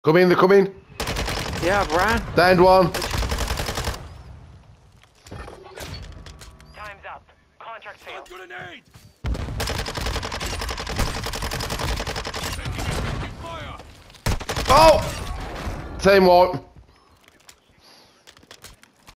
Come in, they're coming. Yeah, I've ran. Downed one. Time's up. Contract failed. Grenade! Oh! Same one.